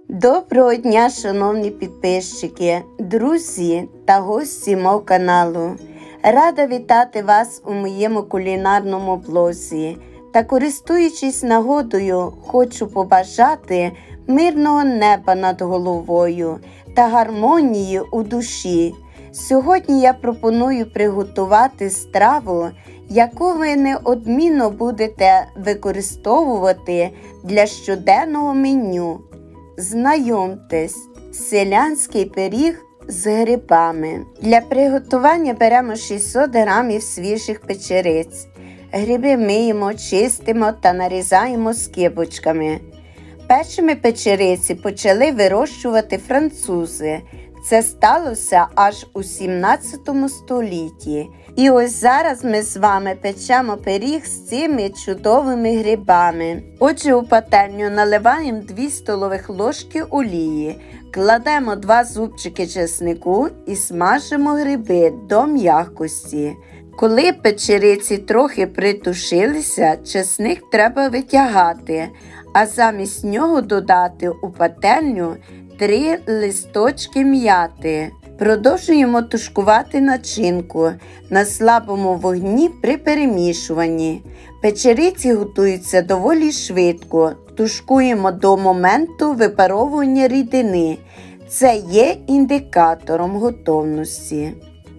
Доброго дня, шановні підписчики, друзі та гості мого каналу. Рада вітати вас у моєму кулінарному блозі. Та користуючись нагодою, хочу побажати мирного неба над головою та гармонії у душі. Сьогодні я пропоную приготувати страву, яку ви неодмінно будете використовувати для щоденного меню. Знайомтесь, селянський пиріг з грибами. Для приготування беремо 600 г свіжих печериць. Гриби миємо, чистимо та нарізаємо скибочками. Першими печериці почали вирощувати французи. Це сталося аж у 17 столітті. І ось зараз ми з вами печемо пиріг з цими чудовими грибами. Отже, у пательню наливаємо 2 столових ложки олії, кладемо 2 зубчики чеснику і смажимо гриби до м'якості. Коли печериці трохи притушилися, чесник треба витягати, а замість нього додати у пательню 3 листочки м'яти. Продовжуємо тушкувати начинку на слабому вогні при перемішуванні. Печериці готуються доволі швидко. Тушкуємо до моменту випаровування рідини. Це є індикатором готовності.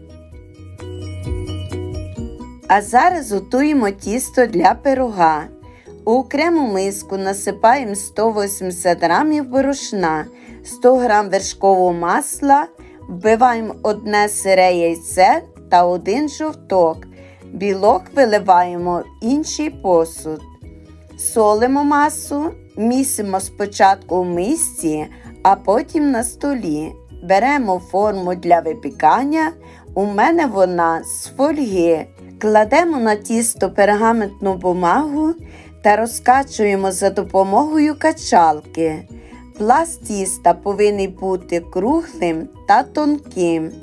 А зараз готуємо тісто для пирога. У окрему миску насипаємо 180 г борошна, 100 г вершкового масла, вбиваємо 1 сире яйце та 1 жовток. Білок виливаємо в інший посуд. Солимо масу, місимо спочатку в мисці, а потім на столі. Беремо форму для випікання, у мене вона з фольги. Кладемо на тісто пергаментну бумагу та розкачуємо за допомогою качалки. Пласт тіста повинен бути круглим та тонким.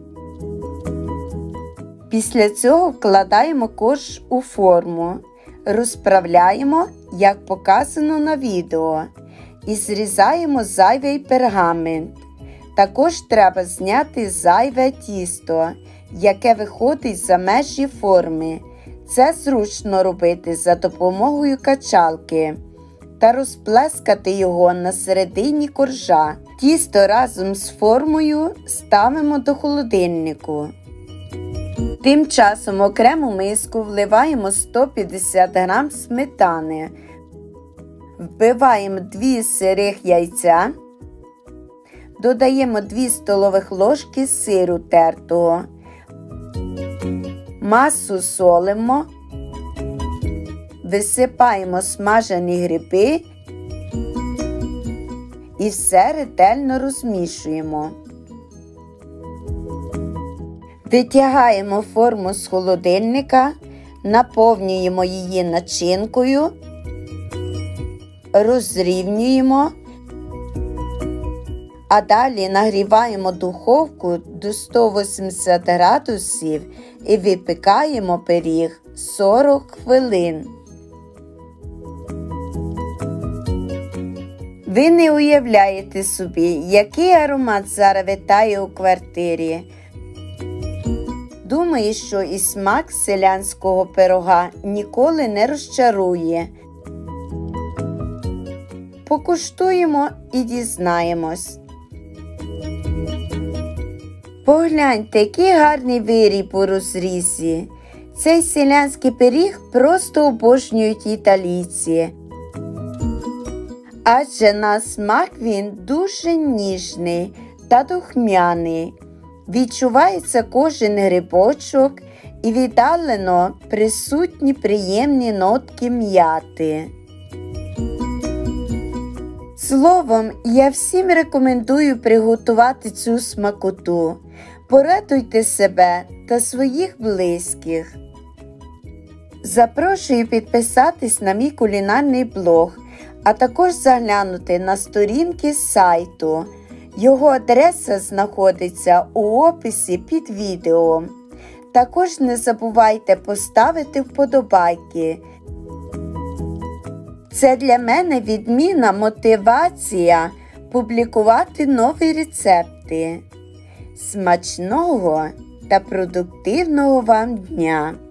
Після цього вкладаємо корж у форму, розправляємо, як показано на відео, і зрізаємо зайвий пергамент. Також треба зняти зайве тісто, яке виходить за межі форми. Це зручно робити за допомогою качалки та розплескати його на середині коржа. Тісто разом з формою ставимо до холодильнику. Тим часом в окрему миску вливаємо 150 г сметани. Вбиваємо 2 сирих яйця. Додаємо 2 столових ложки сиру тертого. Масу солимо. Висипаємо смажені гриби і все ретельно розмішуємо. Витягаємо форму з холодильника, наповнюємо її начинкою, розрівнюємо, а далі нагріваємо духовку до 180 градусів і випікаємо пиріг 40 хвилин. Ви не уявляєте собі, який аромат зараз витає у квартирі. Думаю, що і смак селянського пирога ніколи не розчарує. Покуштуємо і дізнаємось. Погляньте, який гарний виріб у розрізі. Цей селянський пиріг просто обожнюють італійці. Адже на смак він дуже ніжний та духмяний. Відчувається кожен грибочок і віддалено присутні приємні нотки м'яти. Словом, я всім рекомендую приготувати цю смакоту. Порадуйте себе та своїх близьких. Запрошую підписатись на мій кулінарний блог, а також заглянути на сторінки сайту. Його адреса знаходиться у описі під відео. Також не забувайте поставити вподобайки. Це для мене відмінна мотивація публікувати нові рецепти. Смачного та продуктивного вам дня!